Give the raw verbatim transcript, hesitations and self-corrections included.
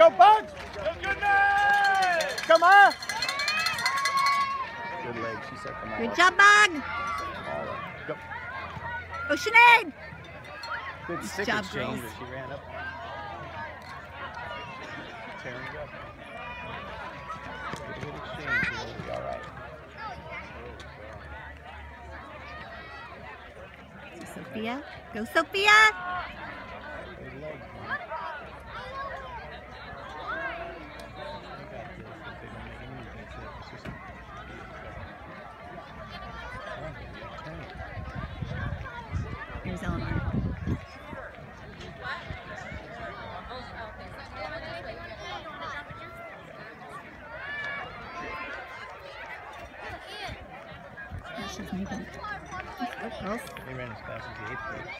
Go, Bugs! Come on! Good leg. She set them all Good up. job, Bug. All up. Go. Go, Sinead. Good Nice stick job, exchange, girls. but she ran up. Tearing it up. Good, good exchange. It'll be all right. Sophia. Go, Sophia. Good leg. Here's Eleanor. She's making. Oh, girls. They ran as fast as the eighth grade.